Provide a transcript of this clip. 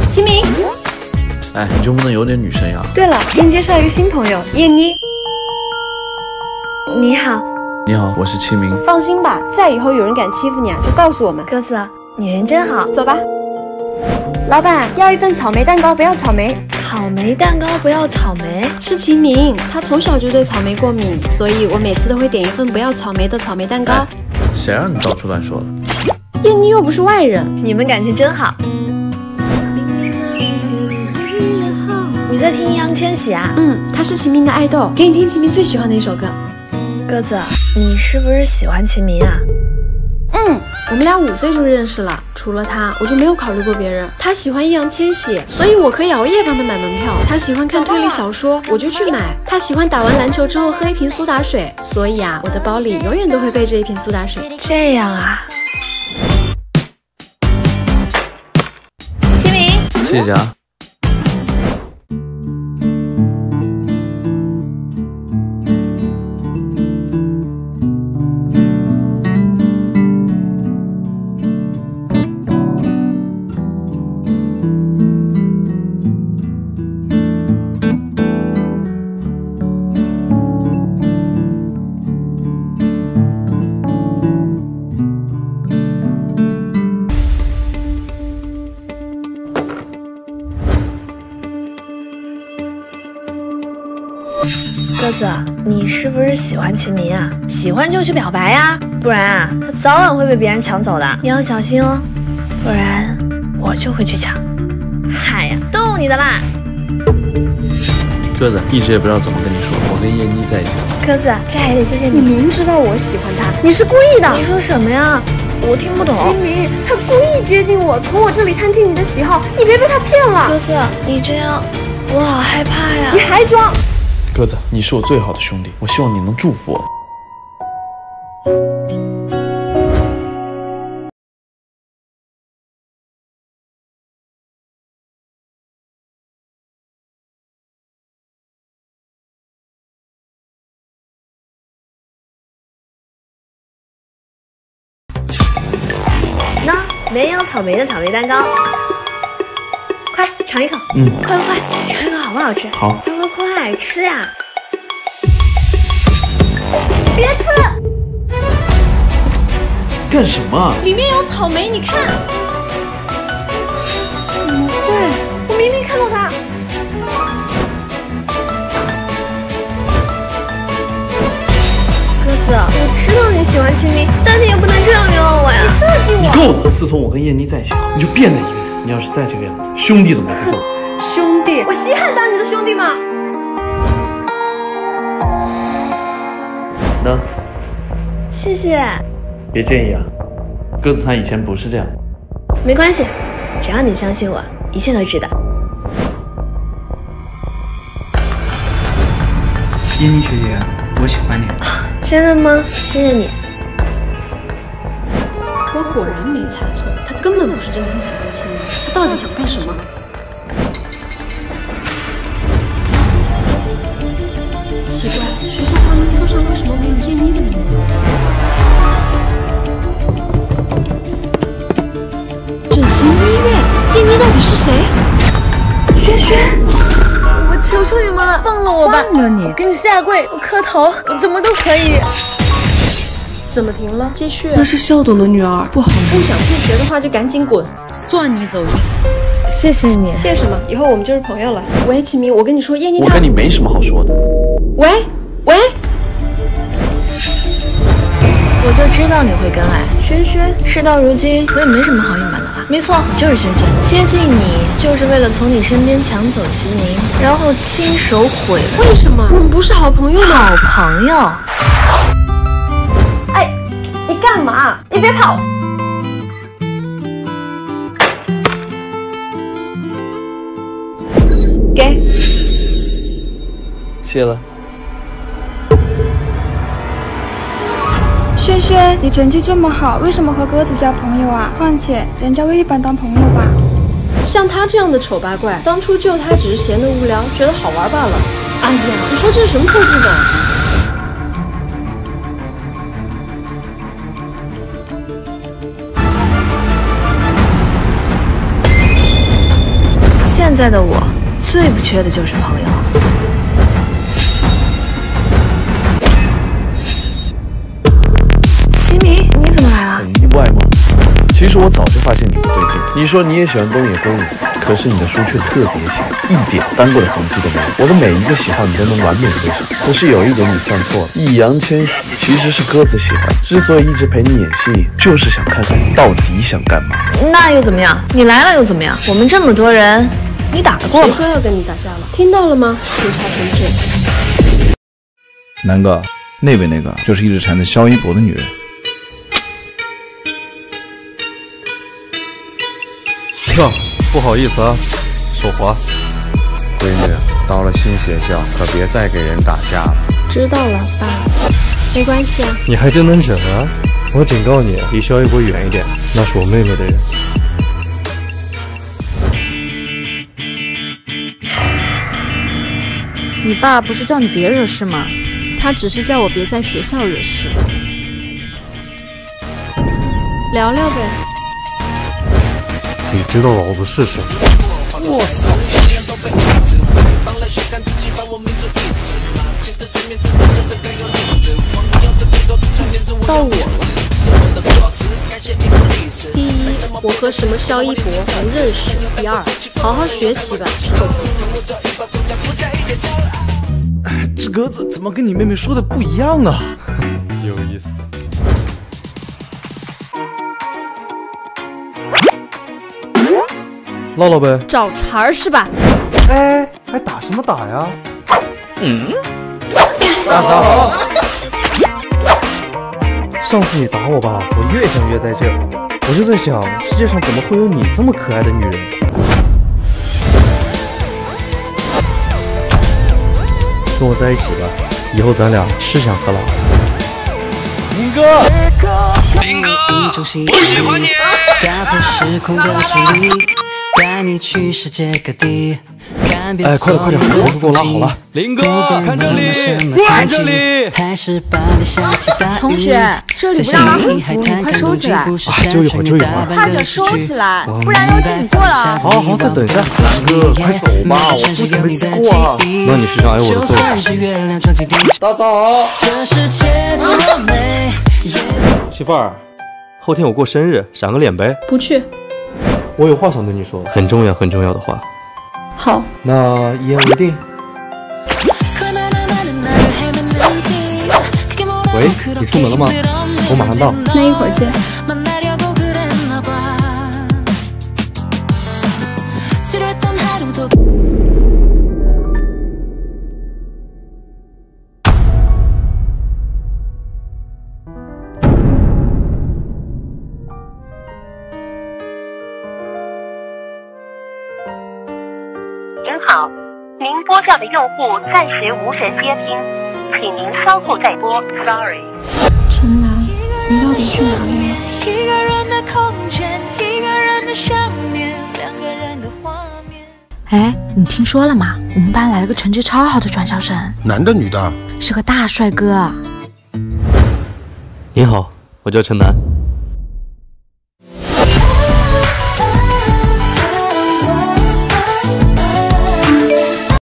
齐明， 哎，你就不能有点女生呀？ 对了，给你介绍一个新朋友，叶妮。你好。 你好，我是齐明。 放心吧，再以后有人敢欺负你啊，就告诉我们。鸽子，你人真好。走吧。老板，要一份草莓蛋糕，不要草莓。 草莓蛋糕不要草莓？ 是齐明，他从小就对草莓过敏，所以我每次都会点一份不要草莓的草莓蛋糕。 哎，谁让你到处乱说的？ 叶妮又不是外人。 你们感情真好。你在听易烊千玺啊？ 他是齐明的爱豆，给你听齐明最喜欢的一首歌。 鸽子，你是不是喜欢齐明啊？ 我们俩5岁就认识了，除了他，我就没有考虑过别人。他喜欢易烊千玺，所以我可以熬夜帮他买门票。他喜欢看推理小说，我就去买。他喜欢打完篮球之后喝一瓶苏打水，所以啊，我的包里永远都会备着一瓶苏打水。 这样啊。齐明， 谢谢啊。 鸽子，你是不是喜欢齐明啊？喜欢就去表白呀，不然啊，他早晚会被别人抢走的，你要小心哦，不然我就会去抢。嗨呀，逗你的啦。 鸽子，一直也不知道怎么跟你说，我跟叶妮在一起了。 鸽子，这还得谢谢你。 你明知道我喜欢他，你是故意的。 你说什么呀？我听不懂。 齐明，他故意接近我，从我这里探听你的喜好，你别被他骗了。 鸽子，你这样，我好害怕呀。 你还装？ 鸽子，你是我最好的兄弟，我希望你能祝福我。 那没有草莓的草莓蛋糕，快尝一口。快，尝一口好不好吃？ 好。 快吃呀！ 别吃！ 干什么？ 里面有草莓，你看。怎么会？我明明看到它。 鸽子，我知道你喜欢齐明，但你也不能这样冤枉我呀！ 你设计我！ 够了！自从我跟叶妮在一起后，你就变了一个人。你要是再这个样子，兄弟都没得做。 兄弟？我稀罕当你的兄弟吗？ 呢？ 谢谢。 别介意啊，鸽子他以前不是这样。 没关系，只要你相信我，一切都值得。 叶妮学姐，我喜欢你。 真的吗？谢谢你。 我果然没猜错，他根本不是真心喜欢齐明，他到底想干什么？奇怪，学校花名册上为什么没有叶妮的名字？整形医院，叶妮到底是谁？ 轩轩，我求求你们了，放了我吧！ 放了你， 我给你下跪，我磕头，我怎么都可以。 怎么停了？继续。 那是校董的女儿，不好。 不想退学的话就赶紧滚。 算你走运。 谢谢你。 谢什么？以后我们就是朋友了。喂，齐明，我跟你说，叶妮她…… 我跟你没什么好说的。 喂。 我就知道你会跟来，轩轩。事到如今，我也没什么好隐瞒的了。没错，我就是轩轩。接近你，就是为了从你身边抢走齐明，然后亲手毁了。 为什么？我们不是好朋友吗？ 好朋友。 哎，你干嘛？你别跑！给。 谢了。 轩轩，你成绩这么好，为什么和鸽子交朋友啊？况且人家未必把你当朋友吧？ 像他这样的丑八怪，当初救他只是闲得无聊，觉得好玩罢了。哎呀，你说这是什么破剧本？ 现在的我最不缺的就是朋友。齐明，你怎么来了？ 很意外吗？其实我早就发现你不对劲。你说你也喜欢东野圭吾，可是你的书却特别小，一点单个的痕迹都没有。我的每一个喜好你都能完美对上，可是有一点你算错了。易烊千玺其实是鸽子喜欢，之所以一直陪你演戏，就是想看看你到底想干嘛。 那又怎么样？你来了又怎么样？我们这么多人，你打得过吗？ 谁说要跟你打架了？听到了吗，警察同志？ 南哥，那边那个就是一直缠着肖一博的女人。 哟，不好意思啊，手滑。 闺女，到了新学校可别再给人打架了。 知道了，爸，没关系啊。 你还真能整啊！我警告你，离肖一博远一点，那是我妹妹的人。 你爸不是叫你别惹事吗？ 他只是叫我别在学校惹事。聊聊呗。 你知道老子是谁？我操！ 到我了。第一，我和什么肖一博不认识。第二，好好学习吧，臭屁。 这鸽子怎么跟你妹妹说的不一样啊？ 有意思。唠唠呗。 找茬儿是吧？ 哎，还打什么打呀？大嫂，上次你打我吧，我越想越带劲儿，我就在想，世界上怎么会有你这么可爱的女人？跟我在一起吧，以后咱俩吃香喝辣。林哥， 林哥，我喜欢你。打破时空的距离，带你去世界各地。 哎，快点快点，我给我拉好了。林哥，看这里，看这里。 同学，这里不让拉横幅，你快收起来。 啊，就一会儿，就一会儿。 快点收起来，不然要记你过了。 好好，再等一下。林哥，快走吧，我不想被记过啊。那你时常挨我的揍。大嫂。媳妇儿，后天我过生日，赏个脸呗。 不去。 我有话想对你说，很重要很重要的话。 好， 那一言为定。喂，你出门了吗？我马上到。 那一会儿见。 您好，您拨叫的用户暂时无人接听，请您稍后再拨。Sorry。 陈楠，你到底去哪里了？ 一个人的空间，一个人的想念，两个人的画面。 哎，你听说了吗？我们班来了个成绩超好的转校生， 男的女的？ 是个大帅哥。 您好，我叫陈楠。